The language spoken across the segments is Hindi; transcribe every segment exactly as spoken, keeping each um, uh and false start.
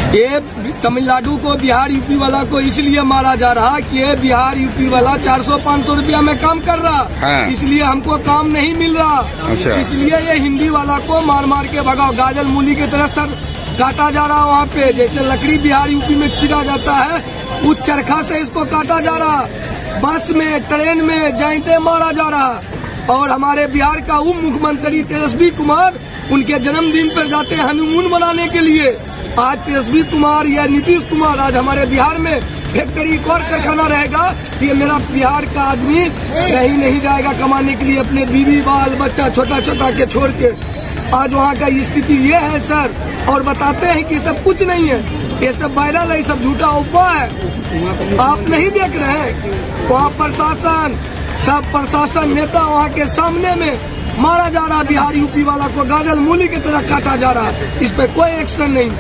ये तमिलनाडु को बिहार यूपी वाला को इसलिए मारा जा रहा कि ये बिहार यूपी वाला चार सौ पाँच सौ रुपया में काम कर रहा, हाँ। इसलिए हमको काम नहीं मिल रहा। अच्छा। इसलिए ये हिंदी वाला को मार मार के भगाओ। गाजल मूली की तरह सर काटा जा रहा वहाँ पे, जैसे लकड़ी बिहार यूपी में चिरा जाता है उस चरखा से इसको काटा जा रहा। बस में ट्रेन में जाते मारा जा रहा। और हमारे बिहार का उप मुख्यमंत्री तेजस्वी कुमार उनके जन्मदिन पर जाते हैं हनीमून मनाने के लिए। आज तेजस्वी कुमार या नीतीश कुमार आज हमारे बिहार में फैक्ट्री एक और कारखाना रहेगा कि ये मेरा बिहार का आदमी कहीं नहीं जाएगा कमाने के लिए अपने बीवी बाल बच्चा छोटा छोटा के छोड़ के। आज वहाँ का स्थिति ये है सर, और बताते हैं कि सब कुछ नहीं है, ये सब वायरल है, ये सब झूठा अफवाह है। आप नहीं देख रहे हैं वहाँ प्रशासन सब प्रशासन नेता वहाँ के सामने में मारा जा रहा। बिहार यूपी वाला को गाजल मूली की तरह काटा जा रहा है, इस पे कोई एक्शन नहीं।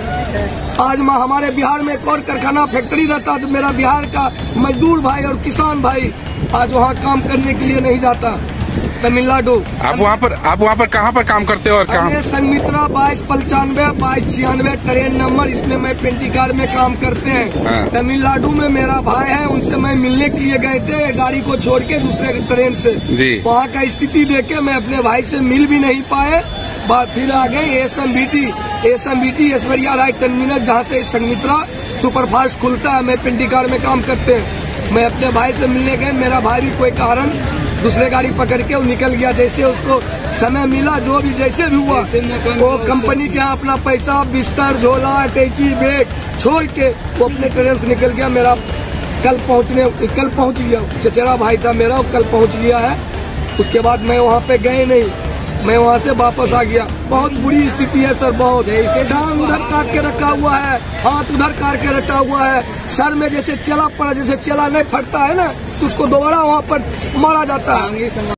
आज माँ हमारे बिहार में एक और कारखाना फैक्ट्री रहता तो मेरा बिहार का मजदूर भाई और किसान भाई आज वहाँ काम करने के लिए नहीं जाता तमिलनाडु। आप वहाँ पर आप वहाँ पर कहाँ पर काम करते हो और कहाँ? संगमित्रा बाईस पंचानवे बाईस छियानवे ट्रेन नंबर, इसमें मैं पेंटिकार में काम करते हैं। हाँ। तमिलनाडु में मेरा भाई है, उनसे मैं मिलने के लिए गए थे गाड़ी को छोड़ के दूसरे ट्रेन से। जी। वहाँ का स्थिति देख के मैं अपने भाई से मिल भी नहीं पाए, बात फिर आ गए S M B T S M B T Aishwarya Rai terminal, जहाँ से संगमित्रा सुपरफास्ट खुलता है, मैं पेंटिकार में काम करते हैं। मैं अपने भाई से मिलने गए, मेरा भाई भी कोई कारण दूसरे गाड़ी पकड़ के वो निकल गया। जैसे उसको समय मिला जो भी जैसे भी हुआ वो कंपनी के यहाँ अपना पैसा बिस्तर झोला अटैची बैग छोड़ के वो अपने ट्रेन से निकल गया। मेरा कल पहुँचने कल पहुँच गया, चचेरा भाई था मेरा, कल पहुँच गया है। उसके बाद मैं वहाँ पे गए नहीं, मैं वहाँ से वापस आ गया। बहुत बुरी स्थिति है सर, बहुत है। डांग उधर काट के रखा हुआ है, हाथ उधर काट के रखा हुआ है, सर में जैसे चला पड़ा, जैसे चला नहीं फटता है ना तो उसको दोबारा वहाँ पर मारा जाता है।